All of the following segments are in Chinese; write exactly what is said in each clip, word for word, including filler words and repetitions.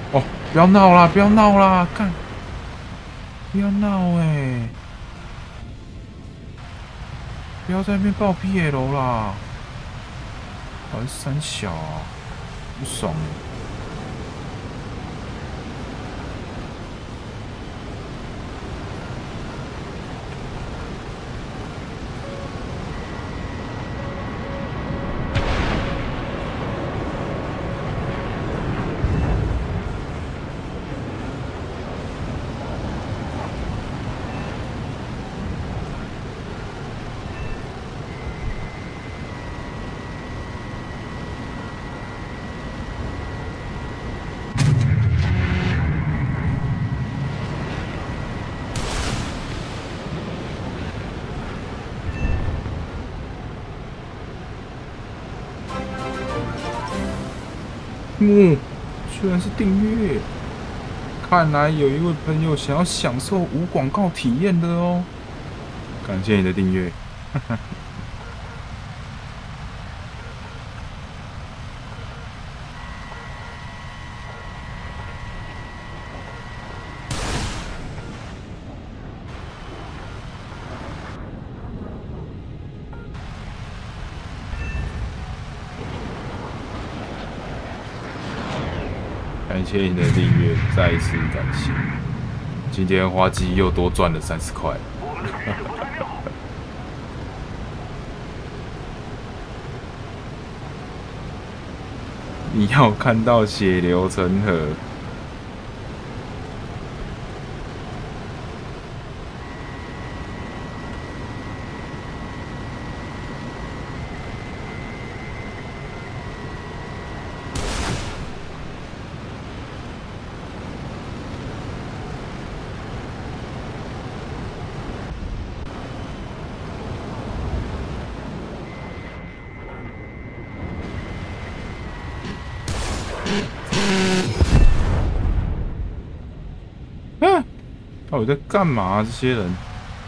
哦，不要闹啦，不要闹啦，看，不要闹哎、欸，不要在那边爆 P L 啦，还是三小啊，不爽哎、欸。嗯，居然是订阅，看来有一位朋友想要享受无广告体验的哦。感谢你的订阅。感谢你的订阅，再一次感谢。今天花机又多赚了三十块。你要看到血流成河。嗯，到底在干嘛啊？这些人。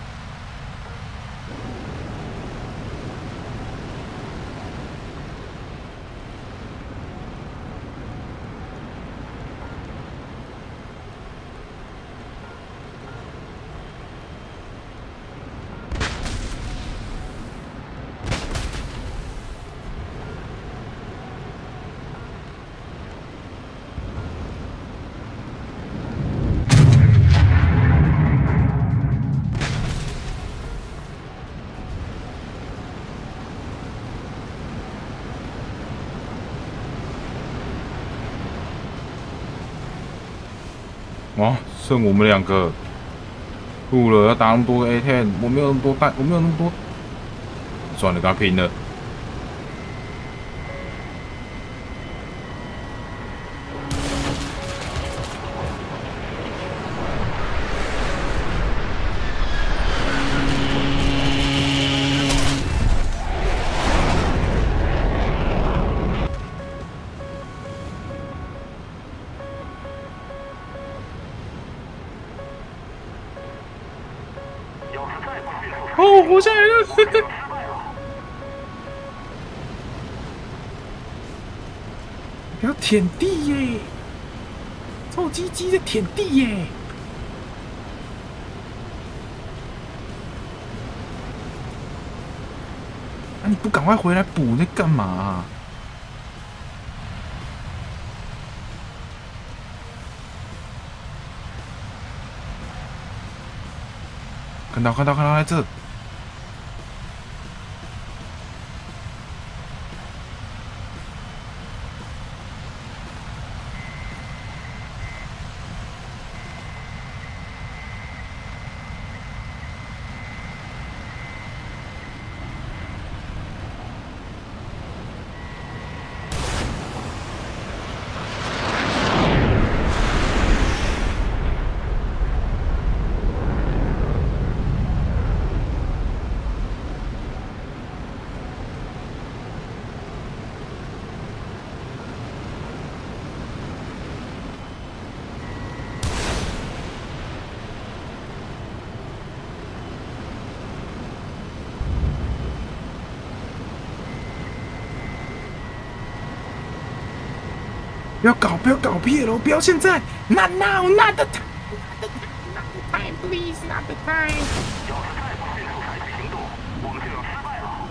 哦，剩我们两个，吐了，要打那么多 A 十，我没有那么多弹，我没有那么多，算了，跟他拼了。哦，活下来了！不要舔地耶！臭鸡鸡在舔地耶！啊，你不赶快回来补，你在干嘛啊？看到，看到，看到，在这。 不要搞，不要搞屁了，不要现在 ，not now, not the time, not the time, not the time, please, not the time。要是再不迅速采取行动，我们就要失败了。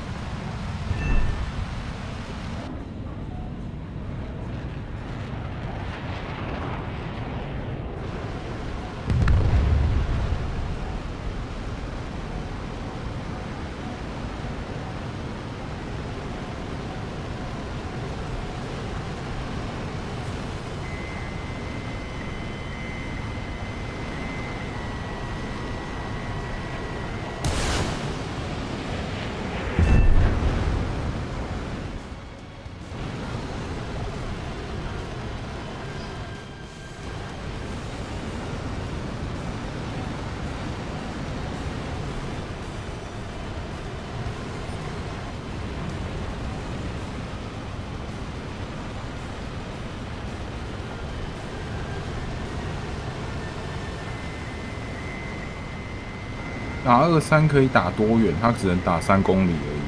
打二三可以打多远？它只能打三公里而已。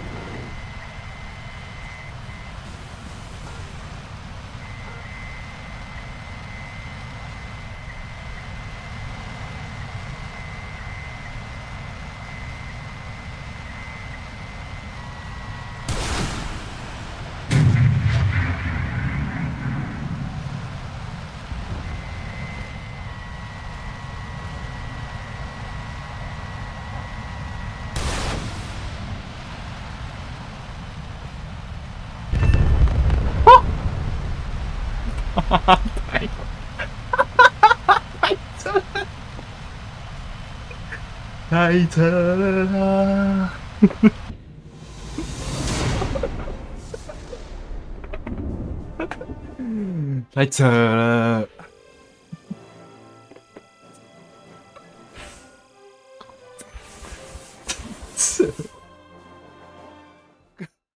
哈哈，太太扯了，太扯了，太扯了，扯。